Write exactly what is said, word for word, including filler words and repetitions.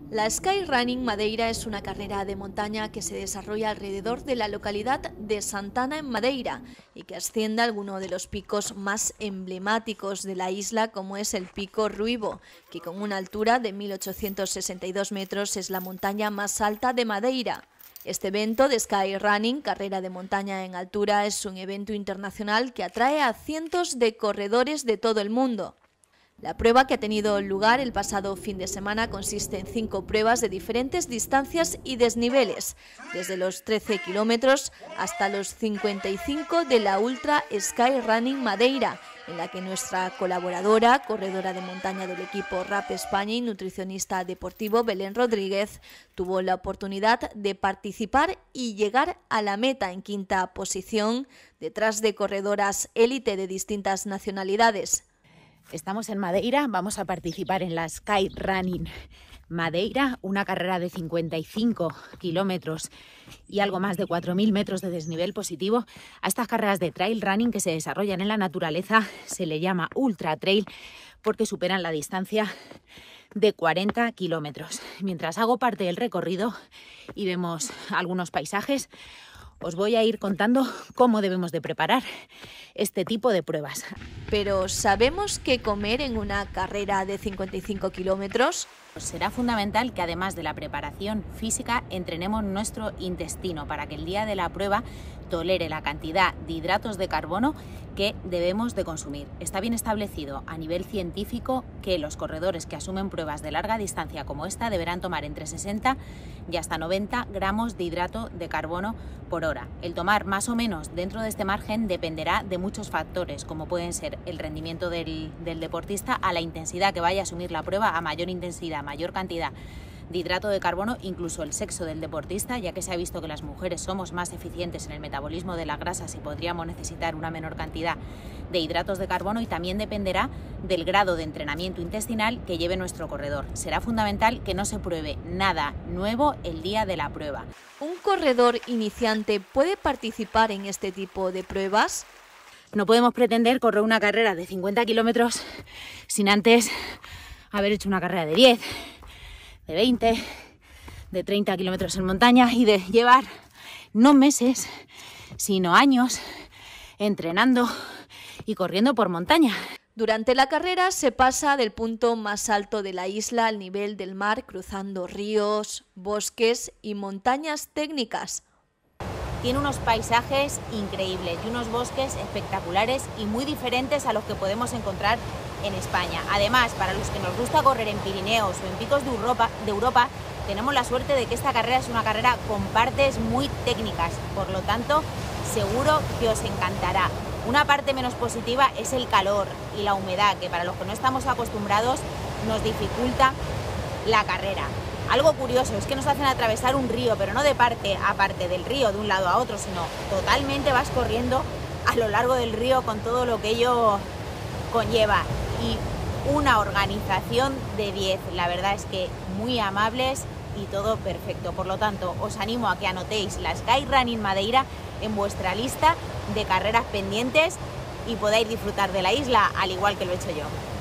La Skyrunning Madeira es una carrera de montaña que se desarrolla alrededor de la localidad de Santana en Madeira y que asciende a alguno de los picos más emblemáticos de la isla, como es el Pico Ruivo, que con una altura de mil ochocientos sesenta y dos metros es la montaña más alta de Madeira. Este evento de Skyrunning, carrera de montaña en altura, es un evento internacional que atrae a cientos de corredores de todo el mundo. La prueba, que ha tenido lugar el pasado fin de semana, consiste en cinco pruebas de diferentes distancias y desniveles, desde los trece kilómetros hasta los cincuenta y cinco de la Ultra Skyrunning Madeira, en la que nuestra colaboradora, corredora de montaña del equipo RAP España y nutricionista deportivo Belén Rodríguez, tuvo la oportunidad de participar y llegar a la meta en quinta posición, detrás de corredoras élite de distintas nacionalidades. Estamos en Madeira, vamos a participar en la Skyrunning Madeira, una carrera de cincuenta y cinco kilómetros y algo más de cuatro mil metros de desnivel positivo. A estas carreras de trail running que se desarrollan en la naturaleza se le llama ultra trail porque superan la distancia de cuarenta kilómetros. Mientras hago parte del recorrido y vemos algunos paisajes, os voy a ir contando cómo debemos de preparar este tipo de pruebas. Pero ¿sabemos qué comer en una carrera de cincuenta y cinco kilómetros? Será fundamental que, además de la preparación física, entrenemos nuestro intestino para que el día de la prueba tolere la cantidad de hidratos de carbono que debemos de consumir. Está bien establecido a nivel científico que los corredores que asumen pruebas de larga distancia como esta deberán tomar entre sesenta y hasta noventa gramos de hidrato de carbono por hora. El tomar más o menos dentro de este margen dependerá de muchos factores, como pueden ser el rendimiento del, del deportista, a la intensidad que vaya a asumir la prueba, a mayor intensidad, mayor cantidad de hidrato de carbono, incluso el sexo del deportista, ya que se ha visto que las mujeres somos más eficientes en el metabolismo de las grasas y podríamos necesitar una menor cantidad de hidratos de carbono, y también dependerá del grado de entrenamiento intestinal que lleve nuestro corredor. Será fundamental que no se pruebe nada nuevo el día de la prueba. ¿Un corredor iniciante puede participar en este tipo de pruebas? No podemos pretender correr una carrera de cincuenta kilómetros sin antes haber hecho una carrera de diez, de veinte, de treinta kilómetros en montaña y de llevar no meses, sino años entrenando y corriendo por montaña. Durante la carrera se pasa del punto más alto de la isla al nivel del mar, cruzando ríos, bosques y montañas técnicas. Tiene unos paisajes increíbles y unos bosques espectaculares y muy diferentes a los que podemos encontrar en España. Además, para los que nos gusta correr en Pirineos o en picos de Europa, de Europa, tenemos la suerte de que esta carrera es una carrera con partes muy técnicas, por lo tanto, seguro que os encantará. Una parte menos positiva es el calor y la humedad, que para los que no estamos acostumbrados nos dificulta la carrera. Algo curioso es que nos hacen atravesar un río, pero no de parte a parte del río, de un lado a otro, sino totalmente vas corriendo a lo largo del río con todo lo que ello conlleva. Y una organización de diez, la verdad es que muy amables y todo perfecto. Por lo tanto, os animo a que anotéis la Skyrunning Madeira en vuestra lista de carreras pendientes y podáis disfrutar de la isla al igual que lo he hecho yo.